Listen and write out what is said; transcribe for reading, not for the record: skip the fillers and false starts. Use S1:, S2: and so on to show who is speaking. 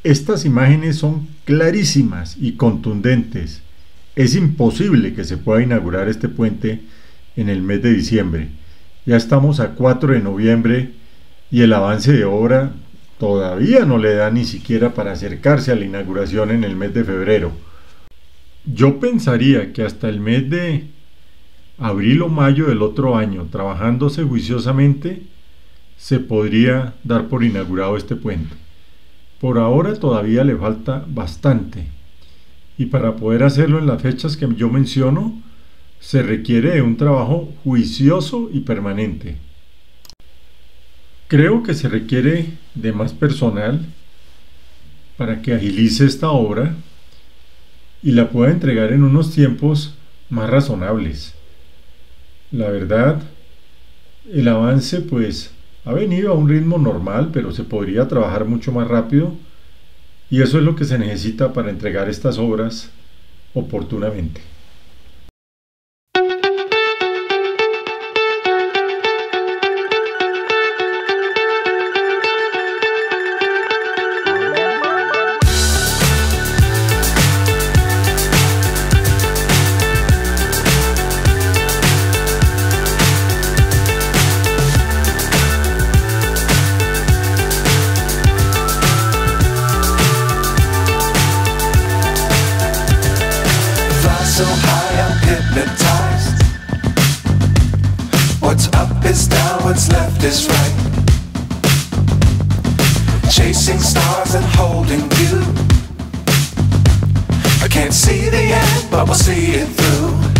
S1: Estas imágenes son clarísimas y contundentes. Es imposible que se pueda inaugurar este puente en el mes de diciembre. Ya estamos a 4 de noviembre y el avance de obra todavía no le da ni siquiera para acercarse a la inauguración en el mes de febrero. Yo pensaría que hasta el mes de abril o mayo del otro año, trabajándose juiciosamente, se podría dar por inaugurado este puente. Por ahora todavía le falta bastante, y para poder hacerlo en las fechas que yo menciono, se requiere de un trabajo juicioso y permanente. Creo que se requiere de más personal para que agilice esta obra y la pueda entregar en unos tiempos más razonables. La verdad, el avance pues ha venido a un ritmo normal, pero se podría trabajar mucho más rápido, y eso es lo que se necesita para entregar estas obras oportunamente.
S2: So high I'm hypnotized. What's up is down, what's left is right. Chasing stars and holding you. I can't see the end, but we'll see it through.